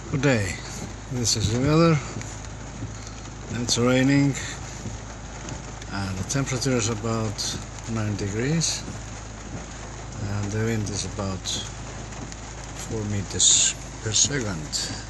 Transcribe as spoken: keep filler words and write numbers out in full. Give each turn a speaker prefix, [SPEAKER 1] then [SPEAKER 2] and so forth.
[SPEAKER 1] Good day. This is the weather. It's raining and the temperature is about nine degrees and the wind is about four meters per second.